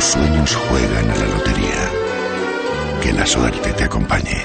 tus sueños juegan a la lotería. Que la suerte te acompañe.